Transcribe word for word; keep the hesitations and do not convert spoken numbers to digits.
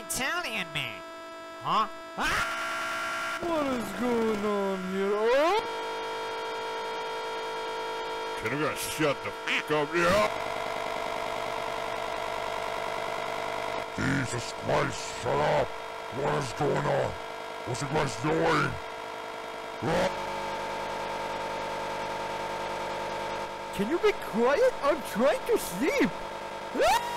Italian man. Huh? Ah! What is going on here? Oh! Can I guys shut the f*** up here? Jesus Christ, shut up! What is going on? What's you guys doing? Ah! Can you be quiet? I'm trying to sleep! Ah!